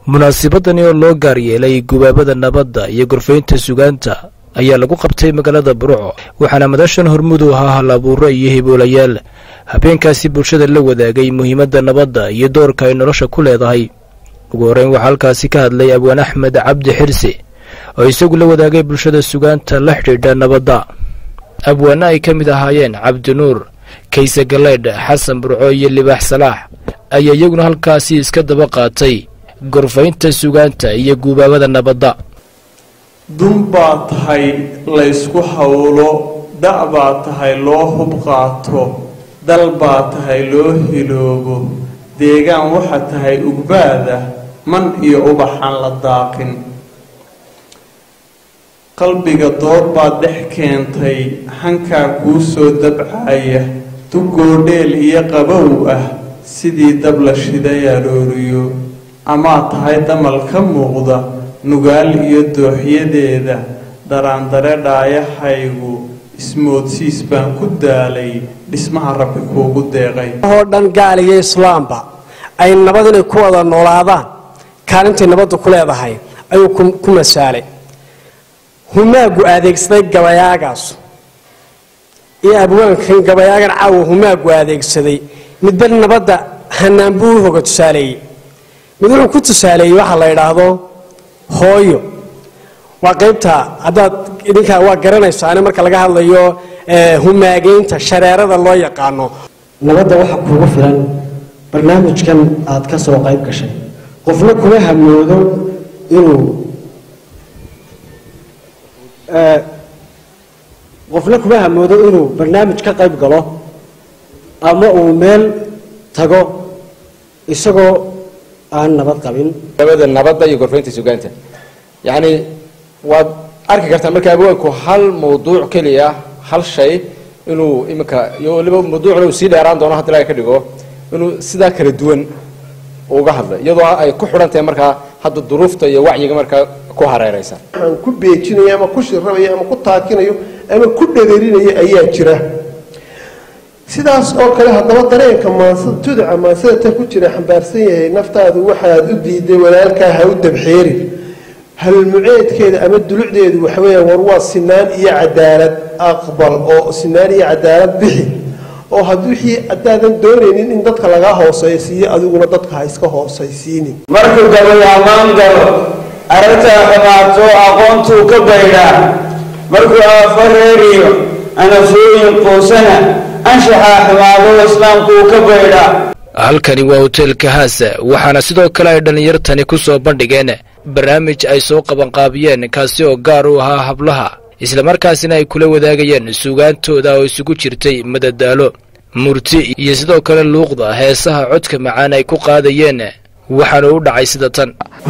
munaasabadani oo loo gaar yeelay gubaabada nabadda iyo gorfaynta sugaanta ayaa lagu qabtay magaalada Burco waxaana madashan hormudu ahaa halabuuro iyo hiboolayaal habeenkaasi bulshada la wadaagay muhiimadda nabadda iyo doorka ay nolosha ku leedahay. ugu horeyn waxaa halkaasi ka hadlay Abwaan Axmed Cabdi Xirsi oo isagu la wadaagay bulshada sugaanta la xidhiidha nabadda. abwaana ay ka mid ahaayeen Cabdi Nuur, Kayse Galeed, Xasan Burco iyo Libaax Salaax ayaa iyaguna halkaasi iska daba qaatay gorfaynta sugaanta iyo gubaabada nabadda. dunbaa tahay la isku hawlo, da' baa tahay loo hub qaato, dal baa tahay loo hiloobo, deegaan waxa tahay ugbaada man iyo ubaxaan la daaqin. qalbiga door baad dhex keentay hankaa kuu soo dabcaya, dugoodheel iyo qabow ah sidii dab la shiday arooriyo, amaa tahay damal ka muuqda nugaal iyo dooxyadeeda, daraandare dhaayahaygu ismoodsiis baan ku daalay dhismaha rabbi kuugu deeqay. oo dhan gaal iyo islaamba ay nabad inay ku wada noolaadaan kaalintay nabaddu ku leedahay ayuu ku masaalay. humaagu adeegsaday gabayaagaas iyo abwaankan gabayaagan caawa humaagu adeegsaday midba nabadda hanaan buu hoga tusaaleeyey. mid wuxuu ku tusaaleeyey waxa la yidhaahdo hooyo, waa qaybta haddaad idinkaa waa garanaysaane marka laga hadlayo humaageynta shareerada loo yaqaano. nabadda waxa kuugu filan barnaamijkan aad ka soo qayb gashay. qofna kuma hamoodo inuu barnaamij ka qayb galo ama uu meel tago isagoo aan nabad qabin. nabadda iyo gorfaynta sugaanta yani waad arki kartaa marka abwaanku hal mawduuc kaliya hal shay inuu imika iyo waliba mawduucna uu sii dheeraan doono haddii laga ka dhigo inuu sidaa kala duwan uga hadla iyadoo ay ku xidhan tahay markaa hadda duruufta iyo wacyiga markaa ku hareeraysan. waxaan ku beejinayo ama ku shirrabayo ama ku taakinayo ama ku dhageerinayo ayaa jira. sidaas oo kale haddaba dareenka maansada tuduca maansada ta ku jira xambaarsan yahay naftaadu waxaad u diiday walaalkaa ha u dabxeerin. halmuceedkeeda ama dulucdeedu waxa weeyaan war waa sinaan iyo cadaalad aqbal oo sinaan iyo cadaalad bixi oo wixii haddaadan doonaynin in dadka laga hoosaysiiyo adiguna dadka ha iska hoosaysiinin. markuu gabay ammaan galo aragtaa xumaato aqoontuu ka baydhaa, markuu aafareeriyo anafooyin quusana anshaxaa xumaado islaamkuu ka baydhaa. halkani waa hoteelka Haasa waxaana sidoo kale ay dhalinyartani ku soo bandhigeen barnaamij ay soo qabanqaabiyeen kaasi oo gaar u ahaa hablaha isla markaasina ay kula wadaagayeen sugaantooda oo isugu jirtay madadaalo, murti iyo sidoo kale luuqda heesaha codka macaan ay ku qaadayeen. waxaana u dhacay sida tan.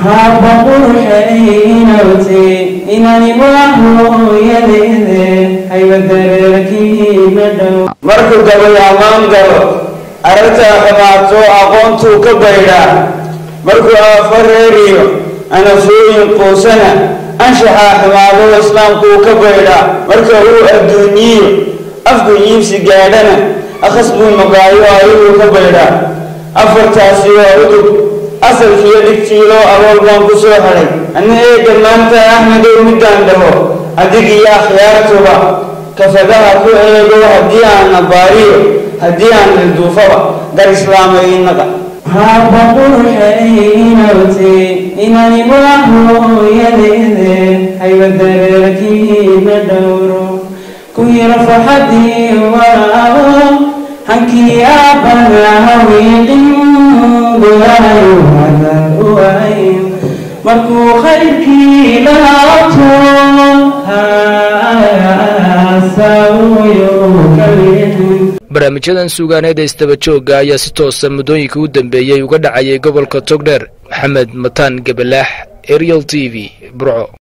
markuu gabay ammaan galo aragtaa xumaato aqoontuu ka baydhaa, markuu aafareeriyo anafooyin quusana anshaxaa xumaado islaamkuu ka baydhaa, marka uu adduunyiyo afku iibsi gaadhana akhas buu magaayo ayuu ka baydhaa. afartaasi waa udub asalkiiyo dhigtiiloo arool baan ku soo hadhay anna eega maanta axmedow middaan dhaho adig iyo akhyaartuba kafadaha ku eego haddii aan nabaariyo haddii aan ilduufaba dar islaamay innaga. ku yara farxadii walaalo hankii aabanahawiiqin golayo hadal u ayn markuu khayrkii lahaato barnaamijyadan sugaaneed ee istaba joogga ayaa si toosa muddooyinkii u dambeeyey uga dhacayay gobolka Togdheer. Maxamed Mataan Gabalaax, Ariel TV, Burco.